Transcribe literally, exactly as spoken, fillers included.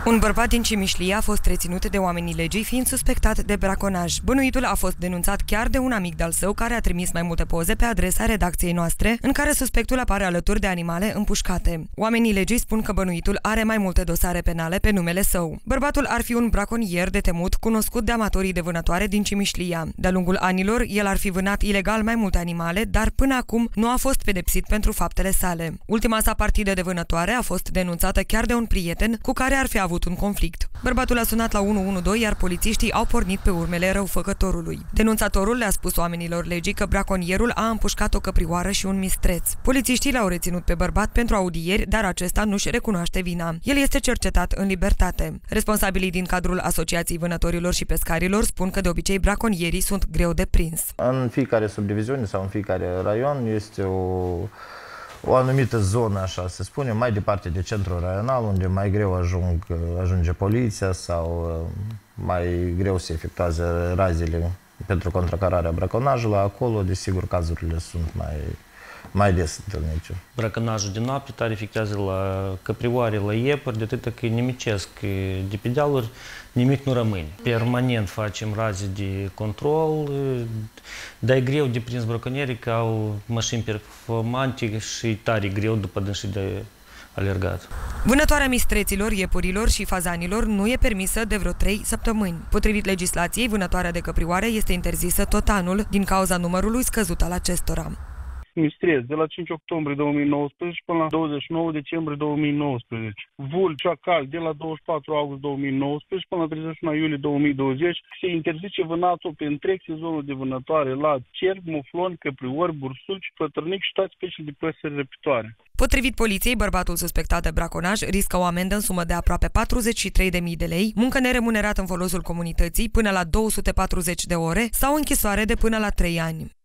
Un bărbat din Cimișlia a fost reținut de oamenii legii fiind suspectat de braconaj. Bănuitul a fost denunțat chiar de un amic de-al său care a trimis mai multe poze pe adresa redacției noastre, în care suspectul apare alături de animale împușcate. Oamenii legii spun că bănuitul are mai multe dosare penale pe numele său. Bărbatul ar fi un braconier de temut, cunoscut de amatorii de vânătoare din Cimișlia. De-a lungul anilor, el ar fi vânat ilegal mai multe animale, dar până acum nu a fost pedepsit pentru faptele sale. Ultima sa partidă de vânătoare a fost denunțată chiar de un prieten cu care ar fi avut un conflict. Bărbatul a sunat la unu unu doi, iar polițiștii au pornit pe urmele răufăcătorului. Denunțatorul le-a spus oamenilor legii că braconierul a împușcat o căprioară și un mistreț. Polițiștii l-au reținut pe bărbat pentru audieri, dar acesta nu-și recunoaște vina. El este cercetat în libertate. Responsabilii din cadrul Asociației Vânătorilor și Pescarilor spun că de obicei braconierii sunt greu de prins. În fiecare subdiviziune sau în fiecare raion este o o anumită zonă, așa se spune, mai departe de centrul raional, unde mai greu ajung, ajunge poliția sau mai greu se efectuează razile pentru contracararea braconajului. Acolo, desigur, cazurile sunt mai, mai des întâlnite. Braconajul de noapte tare efectuează la căprioare, la iepuri, de atât că nimicesc de pe dealuri, nimic nu rămâne. Permanent facem raze de control, dar e greu de prins braconierii că au mașini performante și tare greu după dânsii de alergat. Vânătoarea mistreților, iepurilor și fazanilor nu e permisă de vreo trei săptămâni. Potrivit legislației, vânătoarea de căprioare este interzisă tot anul din cauza numărului scăzut al acestora. Mistreț de la cinci octombrie două mii nouăsprezece până la douăzeci și nouă decembrie două mii nouăsprezece. Vul, șacal de la douăzeci și patru august două mii nouăsprezece până la treizeci și unu iulie două mii douăzeci. Se interzice vânatul pe întreg sezonul de vânătoare la cerc, muflon, căpriori, bursuci, pătrănic și toate speciile de păsări răpitoare. Potrivit poliției, bărbatul suspectat de braconaj riscă o amendă în sumă de aproape patruzeci și trei de mii de lei, muncă neremunerată în folosul comunității până la două sute patruzeci de ore sau închisoare de până la trei ani.